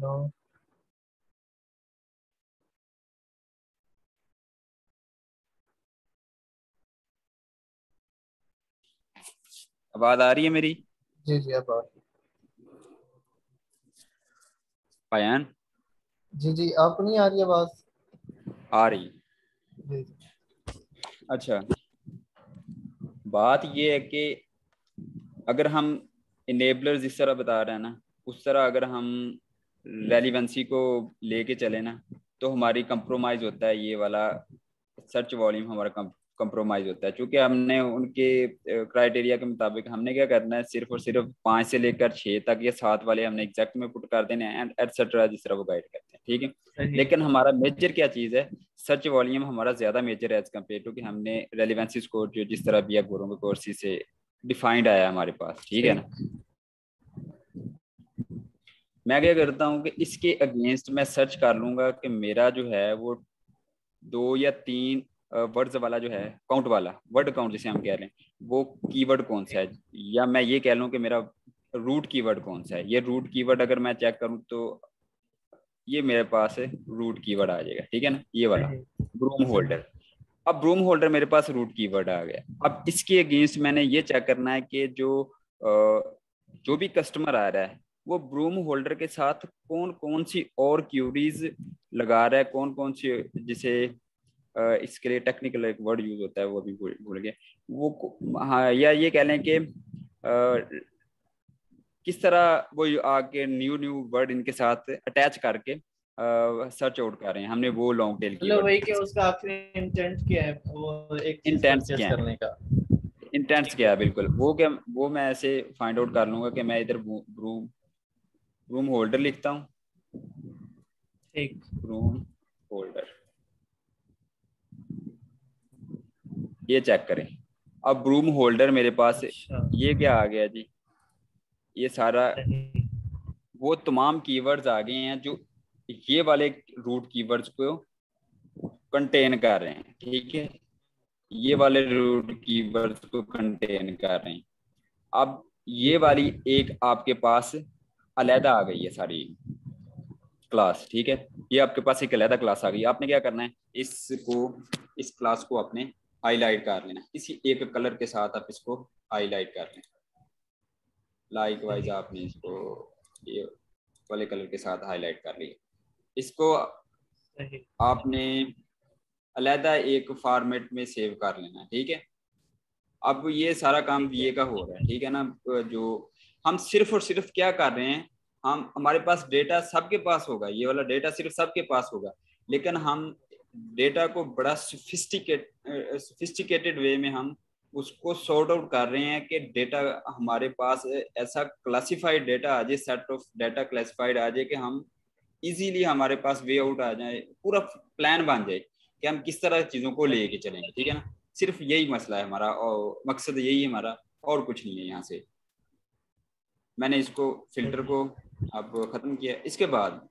Hello. आवाज आ रही है मेरी? जी जी, अब पायन जी जी, आपको नहीं आ रही आवाज? आ रही। जी जी। अच्छा, बात ये है कि अगर हम इनेबलर जिस तरह बता रहे हैं ना, उस तरह अगर हम रेलिवेंसी को लेके चले ना, तो हमारी कंप्रोमाइज होता है ये वाला सर्च वॉल्यूम हमारा कंप्रोमाइज होता है। क्योंकि हमने उनके क्राइटेरिया के मुताबिक हमने क्या करना है, सिर्फ और सिर्फ 5 से लेकर 6 तक या 7 वाले हमने एग्जैक्ट में पुट कर देने हैं एंड एटसेट्रा जिस तरह वो गाइड करते हैं, ठीक है। सही। लेकिन हमारा मेजर क्या चीज़ है, सर्च वॉल्यूम हमारा ज्यादा मेजर है एज कम्पेयर टू कि हमने रेलिवेंसी स्कोर जो जिस तरह भी गुरुओं के कोर्सेज से डिफाइंड आया हमारे पास, ठीक है ना। ठीक। मैं क्या करता हूँ कि इसके अगेंस्ट मैं सर्च कर लूंगा कि मेरा जो है वो 2 या 3 वर्ड्स वाला जो है, काउंट वाला वर्ड काउंट जिसे हम कह रहे हैं, वो कीवर्ड कौन सा है। या मैं ये कह लूँ कि मेरा रूट कीवर्ड कौन सा है। ये रूट कीवर्ड अगर मैं चेक करूँ तो ये मेरे पास है रूट कीवर्ड आ जाएगा, ठीक है ना, ये वाला सही। ब्रूम सही। होल्डर। अब ब्रूम होल्डर मेरे पास रूट कीवर्ड आ गया। अब इसके अगेंस्ट मैंने ये चेक करना है कि जो भी कस्टमर आ रहा है वो ब्रूम होल्डर के साथ कौन कौन सी और क्यूरीज लगा रहा है, कौन कौन सी, जिसे इसके लिए टेक्निकल एक वर्ड यूज होता है वो भी भूल गए वो। हाँ, या ये कह लें कि किस तरह वो आके न्यू न्यू वर्ड इनके साथ अटैच करके सर्च आउट कर रहे हैं। हमने वो लॉन्ग टेल मतलब कीवर्ड वही कि उसका आखिरी इंटेंट क्या है, वो एक चीज इंटेंट्स परचेस क्या है, करने का। इंटेंट्स ठीक क्या है। है, बिल्कुल वो क्या, वो मैं ऐसे फाइंड आउट कर लूंगा कि मैं इधर रूम रूम होल्डर लिखता हूँ। ठीक। रूम होल्डर, ये चेक करें। अब रूम होल्डर मेरे पास अच्छा। ये क्या आ गया जी, ये सारा सही। वो तमाम कीवर्ड्स आ गए हैं जो ये वाले रूट कीवर्ड्स को कंटेन कर रहे हैं, ठीक है। ये वाले रूट कीवर्ड्स को कंटेन कर रहे हैं। अब ये ठीक है। वाली एक आपके पास अलहदा आ गई है सारी क्लास, ठीक है। ये आपके पास एक अलहदा क्लास आ गई। आपने क्या करना है, इसको, इस क्लास को आपने हाईलाइट कर लेना, किसी एक कलर के साथ आप इसको हाईलाइट कर लें। लाइक वाइज सही। आपने इसको ये वाले कलर के साथ हाईलाइट कर लिया। इसको सही। आपने अलहदा एक फॉर्मेट में सेव कर लेना है, ठीक है। अब ये सारा काम ठीक है। बीए का हो रहा है, ठीक है ना। जो हम सिर्फ और सिर्फ क्या कर रहे हैं, हम हमारे पास डेटा सबके पास होगा, ये वाला डेटा सिर्फ सबके पास होगा, लेकिन हम डेटा को बड़ा सोफिस्टिकेटेड वे में हम उसको सॉर्ट आउट कर रहे हैं कि डेटा हमारे पास ऐसा क्लासिफाइड डेटा आ जाए, सेट ऑफ डेटा क्लासिफाइड आ जाए कि हम इजीली हमारे पास वे आउट आ जाए, पूरा प्लान बन जाए कि हम किस तरह चीज़ों को लेके सही। चलेंगे, ठीक है ना। सिर्फ यही मसला है हमारा और मकसद यही है हमारा, और कुछ नहीं है यहाँ से। मैंने इसको फिल्टर सही। को अब ख़त्म किया। इसके बाद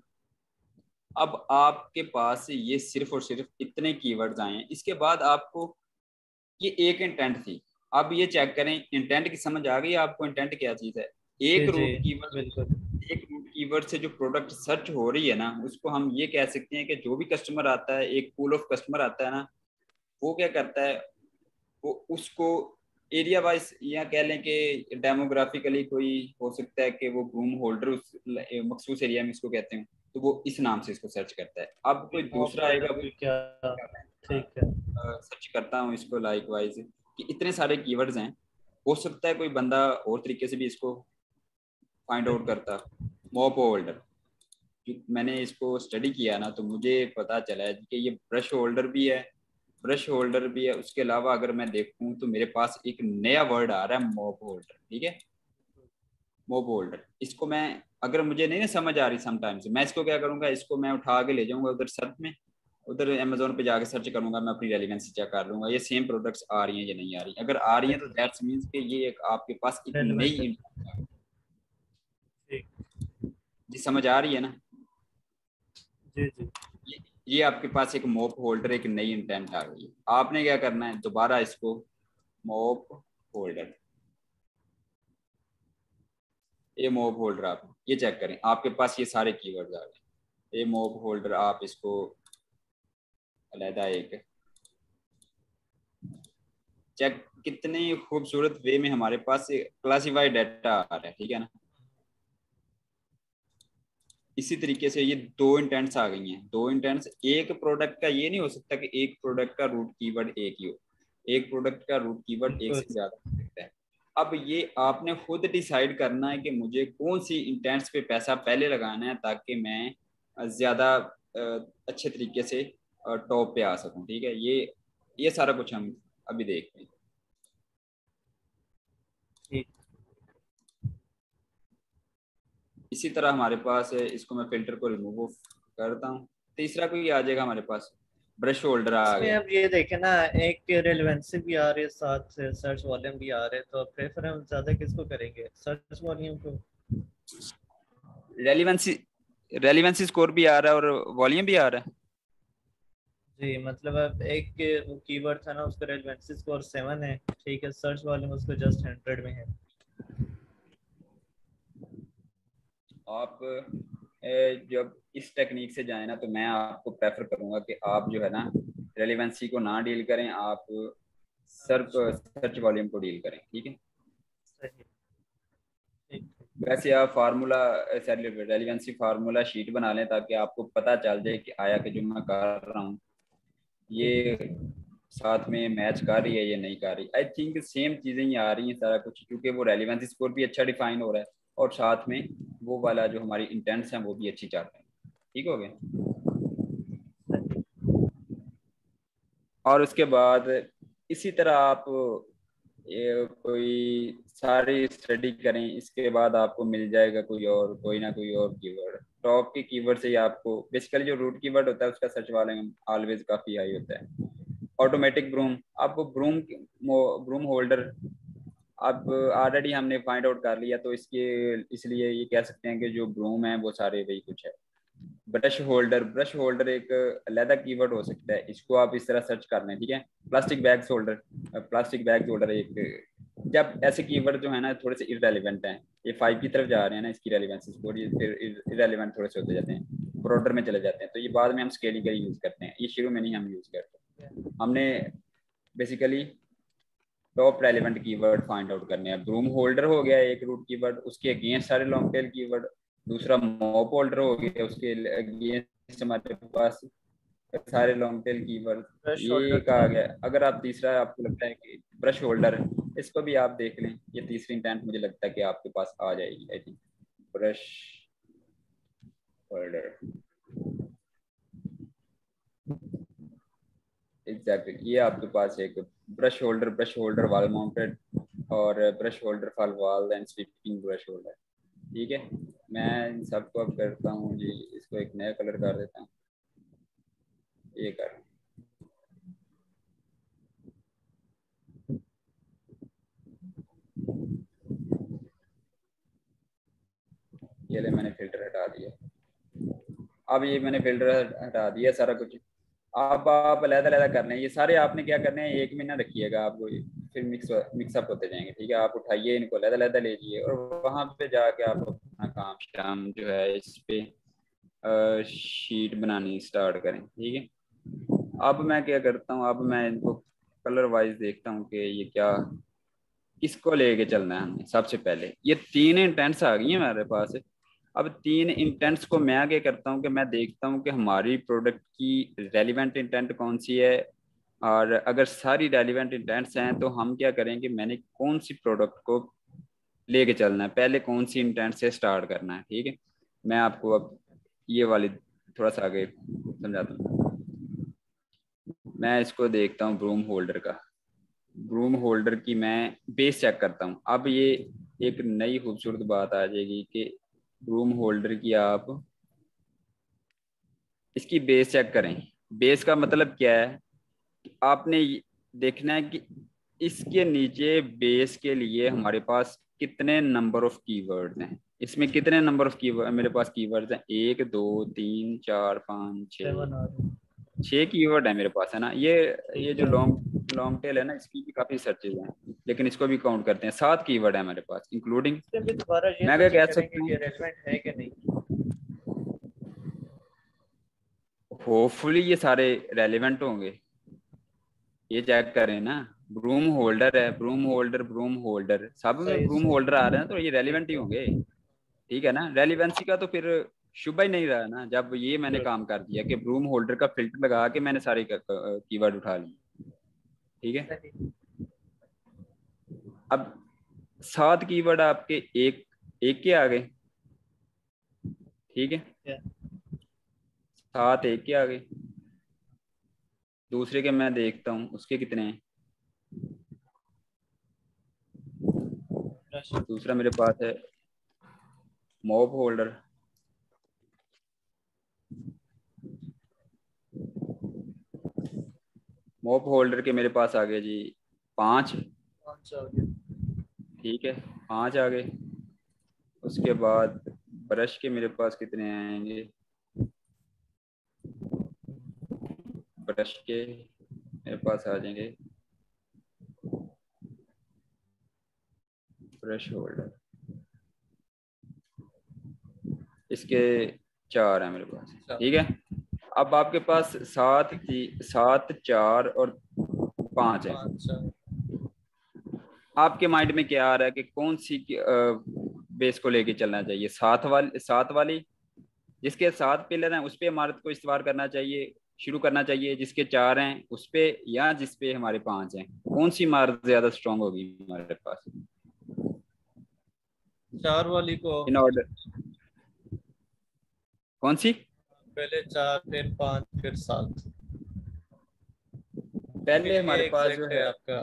अब आपके पास ये सिर्फ और सिर्फ इतने कीवर्ड्स आए हैं। इसके बाद आपको ये एक इंटेंट थी। अब ये चेक करें इंटेंट की समझ आ गई आपको, इंटेंट क्या चीज़ है। जी एक जी। रूट कीवर्ड, बिल्कुल। एक रूट कीवर्ड से जो प्रोडक्ट सर्च हो रही है ना, उसको हम ये कह सकते हैं कि जो भी कस्टमर आता है, एक पूल ऑफ कस्टमर आता है ना, वो क्या करता है, वो उसको एरिया वाइज या कह लें कि डेमोग्राफिकली कोई हो सकता है कि वो रूम होल्डर उस मखसूस एरिया में इसको कहते हैं, तो वो इस नाम से इसको सर्च करता है। अब कोई मॉप दूसरा आएगा होल्डर वो भी क्या? ठीक है। सर्च करता हूँ इसको लाइक वाइज कि इतने सारे कीवर्ड्स हैं, हो सकता है कोई बंदा और तरीके से भी इसको फाइंड आउट सही। करता। मॉप होल्डर, मैंने इसको स्टडी किया ना, तो मुझे पता चला है कि ये ब्रश होल्डर भी है, ब्रश होल्डर भी है। उसके अलावा अगर मैं देखूं तो मेरे पास एक नया वर्ड आ रहा है मॉप होल्डर, ठीक है। मॉप होल्डर, इसको मैं, अगर मुझे नहीं ना समझ आ रही समटाइम्स, मैं इसको क्या करूंगा, इसको मैं उठा के ले जाऊंगा उधर सर्च में, उधर अमेजोन पे जाके सर्च करूंगा, मैं अपनी रेलिवेंसी चेक कर लूंगा ये सेम प्रोडक्ट्स आ रही हैं या नहीं आ रही। अगर आ रही हैं तो सही। दैट्स मीन्स कि ये एक आपके पास एक रेलिवेंट है। नई, ठीक। जी समझ आ रही है ना। जी जी। ये आपके पास एक मॉप होल्डर, एक नई इंटेंट आ गई है। आपने क्या करना है, दोबारा इसको मॉप होल्डर, ये मॉब होल्डर, आप ये चेक करें, आपके पास ये सारे कीवर्ड्स आ गए। ये मॉब होल्डर, आप इसको अलहदा एक चेक, कितने खूबसूरत वे में हमारे पास क्लासिफाइड डाटा आ रहा है, ठीक है ना। इसी तरीके से ये दो इंटेंट्स आ गई हैं। दो इंटेंट्स, एक प्रोडक्ट का ये नहीं हो सकता कि एक प्रोडक्ट का रूट कीवर्ड एक ही हो, एक प्रोडक्ट का रूट कीवर्ड एक बिल्कुल। से ज्यादा हो सकता है। अब ये आपने खुद डिसाइड करना है कि मुझे कौन सी इंटेंट्स पे पैसा पहले लगाना है ताकि मैं ज्यादा अच्छे तरीके से टॉप पे आ सकूं, ठीक है। ये सारा कुछ हम अभी देखते हैं। ठीक। इसी तरह हमारे पास है, इसको मैं फिल्टर को रिमूव करता हूँ। तीसरा कोई आ जाएगा हमारे पास, ब्रश होल्डर आ इसमें गया। अब ये देखें ना, एक रेलेवेंसी भी आ रही है, साथ से सर्च वॉल्यूम भी आ रहे हैं, तो प्रेफर हम ज्यादा किसको करेंगे, सर्च वॉल्यूम को? रेलिवेंसी, रेलिवेंसी स्कोर भी आ रहा है और वॉल्यूम भी आ रहा है। जी, मतलब अब एक वो कीवर्ड था ना, उसका रेलेवेंसी स्कोर 7 है, ठीक है, सर्च वॉल्यूम उसको जस्ट 100 में है। आप जब इस टेक्निक से जाए ना, तो मैं आपको प्रेफर करूंगा कि आप जो है ना रेलिवेंसी को ना डील करें, आप अच्छा, सर्च वॉल्यूम को डील करें, ठीक है। सही। ठीक। वैसे आप फार्मूला, रेलिवेंसी फार्मूला शीट बना लें ताकि आपको पता चल जाए कि आया कि जो मैं कर रहा हूँ ठीक। ये साथ में मैच कर रही है, ये नहीं कर रही। आई थिंक सेम चीज़ें ही आ रही हैं सारा कुछ, क्योंकि वो रेलिवेंसी स्कोर भी अच्छा डिफाइन हो रहा है और साथ में वो वाला जो हमारी इंटेंट्स हैं वो भी अच्छी चल रही है। ठीक हो गया। सही। और उसके बाद इसी तरह आप ये कोई सारी स्टडी करें, इसके बाद आपको मिल जाएगा कोई ना कोई और कीवर्ड। टॉप के कीवर्ड से ही आपको बेसिकली जो रूट कीवर्ड होता है उसका सर्च वाले ऑलवेज काफ़ी हाई होता है। ऑटोमेटिक ब्रूम, आप ब्रूम ब्रूम होल्डर अब ऑलरेडी हमने फाइंड आउट कर लिया, तो इसके इसलिए ये कह सकते हैं कि जो ब्रूम है वो सारे वही कुछ है। ब्रश होल्डर, ब्रश होल्डर एक अलग कीवर्ड हो सकता है, इसको आप इस तरह सर्च कर लें, ठीक है। Plastic bags holder, plastic bags holder एक, जब ऐसे कीवर्ड जो है ना थोड़े से इररेलेवेंट हैं, ये 5 की तरफ जा रहे हैं ना, इसकी रेलिवेंसी स्कोर ये फिर इररेलेवेंट थोड़े से होते जाते हैं, ब्रॉडर में चले जाते हैं, तो ये बाद में हम स्केलिंग का यूज करते हैं, ये शुरू में नहीं हम यूज करते। हमने basically top relevant keyword find out करने हैं। ब्रूम होल्डर हो गया एक रूट कीवर्ड, उसके अगेंस्ट सारे लॉन्ग टेल कीवर्ड। दूसरा मॉप होल्डर हो गया, उसके अगेंस्ट हमारे पास सारे लॉन्ग टेल कीवर्ड। ब्रश ये होल्डर कहा था। गया। अगर आप तीसरा आपको लगता है कि ब्रश होल्डर, इसको भी आप देख लें, ये तीसरी इंटेंट मुझे लगता है कि आपके पास आ जाएगी, I think. Brush holder, exactly, ये आपके पास एक ब्रश होल्डर वाल माउंटेड और brush holder for wall and sweeping brush holder, ठीक है। मैं इन सबको अब करता हूँ जी, इसको एक नया कलर कर देता हूँ, ये कर, ये ले मैंने फिल्टर हटा दिया। अब ये मैंने फिल्टर हटा दिया सारा कुछ। अब आप अलग-अलग कर लें, ये सारे आपने क्या करने हैं, एक में ना रखिएगा आपको, फिर मिक्सअप होते जाएंगे, ठीक है। आप उठाइए इनको अलग-अलग लीजिए और वहाँ पे जाके आप अपना काम शाम जो है इस पे शीट बनानी स्टार्ट करें, ठीक है। अब मैं क्या करता हूँ, अब मैं इनको कलर वाइज देखता हूँ कि ये क्या, किसको लेके चलना है हमें। सबसे पहले ये तीन इंटेंट्स आ गई हैं हमारे पास। अब तीन इंटेंट्स को मैं क्या करता हूँ कि मैं देखता हूँ कि हमारी प्रोडक्ट की रेलिवेंट इंटेंट कौन सी है, और अगर सारी रेलिवेंट इंटेंट्स हैं तो हम क्या करेंगे, मैंने कौन सी प्रोडक्ट को लेके चलना है, पहले कौन सी इंटेंट से स्टार्ट करना है, ठीक है। मैं आपको अब ये वाली थोड़ा सा आगे समझाता हूँ। मैं इसको देखता हूँ ब्रूम होल्डर का, ब्रूम होल्डर की मैं बेस चेक करता हूँ। अब ये एक नई खूबसूरत बात आ जाएगी कि ब्रूम होल्डर की आप इसकी बेस चेक करें। बेस का मतलब क्या है, आपने देखना है कि इसके नीचे बेस के लिए हमारे पास कितने नंबर ऑफ कीवर्ड्स हैं। इसमें कितने नंबर ऑफ कीवर्ड मेरे पास कीवर्ड्स हैं, 1 2 3 4 5 6, 7 आ रहे हैं। 6 कीवर्ड है मेरे पास, है ना। ये ठीक जो है। लॉन्ग लॉन्ग टेल है ना, इसकी भी काफी सर्चेज हैं। लेकिन इसको भी काउंट करते हैं। 7 कीवर्ड है हमारे पास इंक्लूडिंग। इससे भी दोबारा ये मैं तो क्या चेक कह करेंगे सकता कि हूँ, रेलेवेंट है कि नहीं। होपफुली ये सारे रेलिवेंट होंगे, ये चेक करें ना। ब्रूम होल्डर है, ब्रूम होल्डर, ब्रूम होल्डर, सब में सही ब्रूम सही। होल्डर आ रहे हैं, तो ये ठीक रेलिवेंट ही है। होंगे। ठीक है ना, रेलिवेंसी का तो फिर शुबा ही नहीं रहा ना, जब ये मैंने गुड। काम कर दिया कि ब्रूम होल्डर का फिल्टर लगा के मैंने सारे कीवर्ड उठा लिए। ठीक है, सही। अब 7 कीवर्ड आपके एक एक के आ गए। ठीक है, क्या? 7 एक के आ गए। दूसरे के मैं देखता हूँ उसके कितने हैं। दूसरा मेरे पास है मॉब होल्डर। मॉब होल्डर के मेरे पास आ गए जी 5। कौन सा हो गया? ठीक है, 5 आ गए। उसके बाद ब्रश के मेरे पास कितने आएंगे, ब्रश के मेरे पास आ जाएंगे, ब्रश होल्डर इसके 4 है मेरे पास। ठीक है, अब आपके पास 7, 4 और 5 है। कौन सा? आपके माइंड में क्या आ रहा है कि कौन सी बेस को लेके चलना चाहिए? 7 वाली जिसके 7 पिलर हैं उस पे इमारत को इस्तेमाल करना चाहिए, शुरू करना चाहिए, जिसके 4 हैं उस पे, या जिस पे हमारे 5 हैं? कौन सी इमारत ज्यादा स्ट्रांग होगी हमारे पास? 4 वाली को। इन ऑर्डर, कौन सी? पहले 4 फिर 5 फिर 7। पहले फिर ये हमारे पास जो एग्जैक्ट है है, आपका।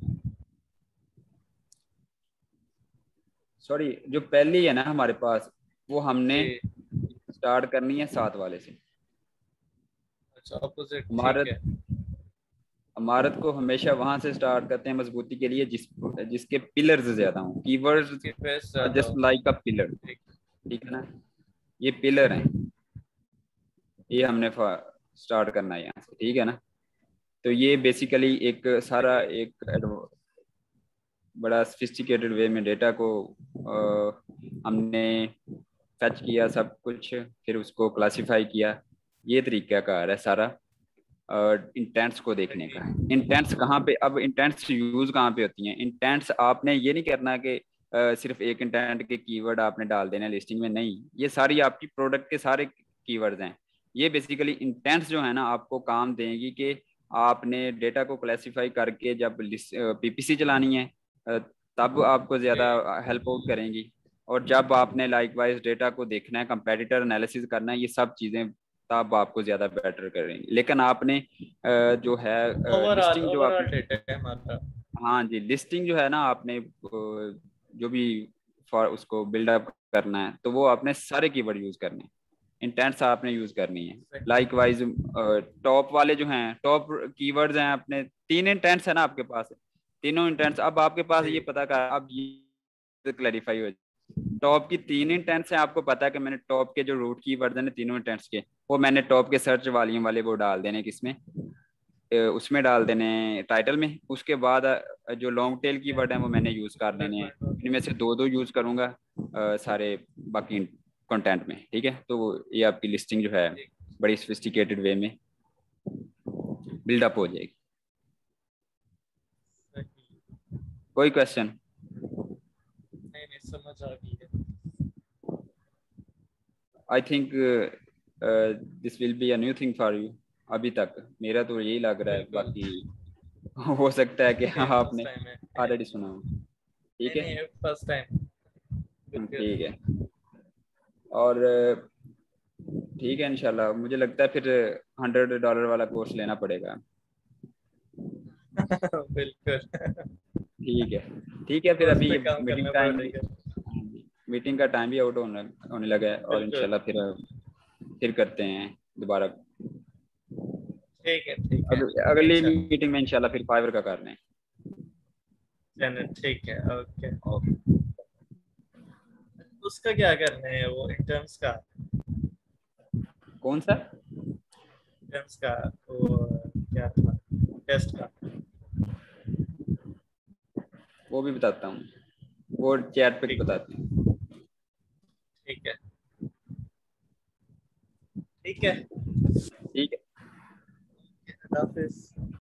सॉरी, जो पहली है ना हमारे पास, वो हमने जी। स्टार्ट करनी है 7 वाले से। अच्छा, अपोजिट, ठीक इमारत है। इमारत को हमेशा वहां से स्टार्ट करते हैं मजबूती के लिए जिसके पिलर्स ज्यादा हों। कीवर्ड्स जिसकी बेस आर ज्यादा जस्ट हो। Like a pillar. ठीक। ठीक है ना, ये पिलर हैं, ये हमने स्टार्ट करना है यहाँ से। ठीक है ना, तो ये बेसिकली एक सारा सही। एक बड़ा सोफिस्टिकेटेड वे में डेटा को हमने फैच किया सब कुछ, फिर उसको क्लासिफाई किया। ये तरीका कार है सारा इंटेंट्स को देखने सही। का। इंटेंट्स कहाँ पे, अब इंटेंट्स यूज कहाँ पे होती हैं? इंटेंट्स आपने ये नहीं करना कि सिर्फ एक इंटेंट के कीवर्ड आपने डाल देना लिस्टिंग में, नहीं, ये सारी आपकी प्रोडक्ट के सारे कीवर्ड्स हैं। ये बेसिकली इंटेंट्स जो है ना आपको काम देंगी कि आपने डेटा को क्लासिफाई करके जब पीपीसी चलानी है तब आपको ज़्यादा जी। हेल्प आउट करेंगी। और जब आपने लाइकवाइज डेटा को देखना है, कंपेटिटर एनालिसिस करना है, ये सब चीज़ें तब आपको ज़्यादा बेटर करेंगी। लेकिन आपने जो है ओवरऑल लिस्टिंग जो ओवरऑल आपने, डेटा है हमारा। हाँ जी, लिस्टिंग जो है ना आपने जो भी फॉर उसको बिल्डअप करना है तो वो आपने सारे कीवर्ड यूज करने हैं, इंटेंट्स आपने यूज करनी है। सही। लाइकवाइज टॉप वाले जो हैं, टॉप कीवर्ड्स हैं अपने, 3 इंटेंट्स है ना आपके पास, तीनों इंटेंट्स, अब आपके पास ये जी। पता कर, अब ये क्लैरिफाई हो, टॉप की 3 इंटेंट्स हैं, आपको पता है कि मैंने टॉप के जो रूट कीवर्ड्स हैं तीनों इंटेंट्स के, वो मैंने टॉप के सर्च वॉल्यूम वाले वो डाल देने किसमें, उसमें डाल देने टाइटल में। उसके बाद जो लॉन्ग टेल की वर्ड है वो मैंने यूज कर लेने हैं, इनमें से 2-2 यूज करूंगा सारे बाकी कंटेंट में। ठीक है, तो ये आपकी लिस्टिंग जो है ठीक। बड़ी सोफिस्टिकेटेड वे में बिल्डअप हो जाएगी। सही। कोई क्वेश्चन? नहीं नहीं, समझ आ गई है। I think this will be a new thing for you. अभी तक मेरा तो यही लग रहा है, बिल्कुल। बाकी हो सकता है कि हाँ फर्स्ट आपने टाइम है। ऑलरेडी सुना हो। ठीक नहीं है, नहीं, फर्स्ट टाइम। बिल्कुल। ठीक है। और ठीक है, इंशाल्लाह मुझे लगता है फिर $100 वाला कोर्स लेना पड़ेगा। बिल्कुल। ठीक है, ठीक है, फिर उस अभी पे ये काम मीटिंग करना टाइम भी, पड़ेगा। मीटिंग का टाइम भी आउट होने लगा है, और बिल्कुल। इंशाल्लाह फिर करते हैं दोबारा। ठीक है। अगली इंशाल्लाह। मीटिंग में इंशाल्लाह फिर फाइवर का कर रहे हैं। चलो ठीक है, ओके। ओके। उसका क्या करना है, वो इंटर्न्स का? कौन सा? इंटर्न्स का वो क्या था, टेस्ट का? वो भी बताता हूँ, वो चैट पे बताते हैं। ठीक है, ठीक है, ठीक है। अल्लाह हाफिज।